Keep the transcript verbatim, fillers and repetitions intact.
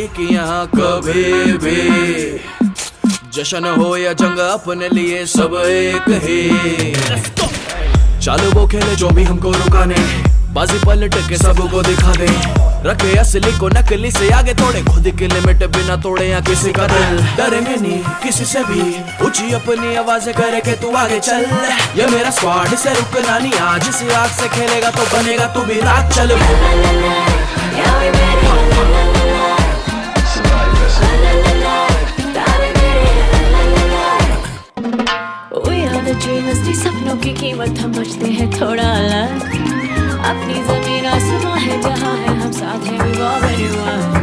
किसी की यहाँ कभी भी। जश्न हो या जंग अपने लिए सब एक ही। चालू वो खेले जो भी हमको रुका नहीं, बाजी पलट के सबको दिखा दे। रखे असली को नकली से आगे थोड़े, खुद की लिमिट बिना तोड़े या किसी का दिल। डरेंगे नहीं किसी से भी, ऊंची अपनी आवाज़ें करे के तू आगे चल। ये मेरा स्क्वाड से रुकना नहीं, आज इसी आग से खेलेगा तो बनेगा तू भी रात चल। सपनों की कीमत हम बचते हैं थोड़ा अलग। अपनी जमीन आसमां है जहाँ है हम साथ हैं।